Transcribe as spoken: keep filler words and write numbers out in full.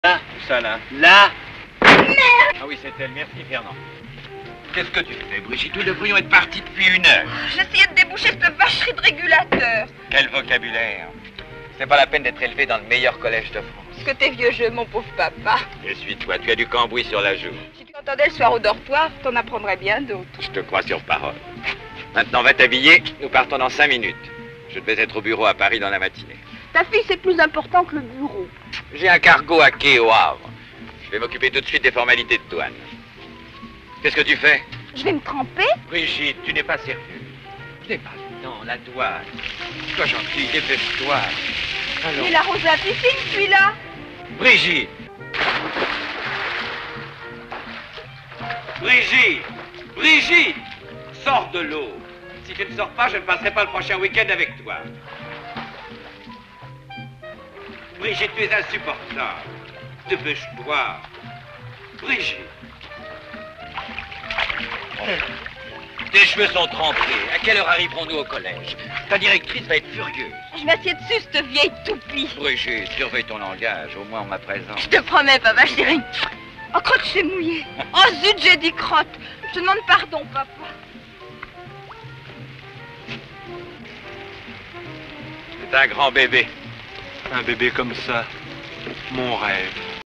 Là, où ça, là? Là. Merde! Ah oui, c'est elle. Merci, Fernand. Qu'est-ce que tu fais, Brigitte? Nous devrions être partis depuis une heure. J'essayais de déboucher cette vacherie de régulateur. Quel vocabulaire! C'est pas la peine d'être élevé dans le meilleur collège de France. Est-ce que t'es vieux jeu, mon pauvre papa? Essuie-toi, tu as du cambouis sur la joue. Si tu entendais le soir au dortoir, t'en apprendrais bien d'autres. Je te crois sur parole. Maintenant, va t'habiller. Nous partons dans cinq minutes. Je devais être au bureau à Paris dans la matinée. Ta fille, c'est plus important que le bureau. J'ai un cargo à quai au Havre. Je vais m'occuper tout de suite des formalités de douane. Qu'est-ce que tu fais? Je vais me tremper. Brigitte, tu n'es pas sérieuse. Je n'ai pas le temps, la douane. Sois gentille, dépêche-toi. Alors... Il arrose la piscine, celui-là. Brigitte! Brigitte! Brigitte! Sors de l'eau. Si tu ne sors pas, je ne passerai pas le prochain week-end avec toi. Brigitte, tu es insupportable. Dépêche-toi. Brigitte. Tes cheveux sont trempés. À quelle heure arriverons-nous au collège? Ta directrice va être furieuse. Je m'assieds dessus, cette vieille toupie. Brigitte, surveille ton langage, au moins en ma présence. Je te promets, papa, je dirais... Oh, crotte, je suis mouillée. Oh, zut, j'ai dit crotte. Je te demande pardon, papa. C'est un grand bébé. Un bébé comme ça, mon rêve.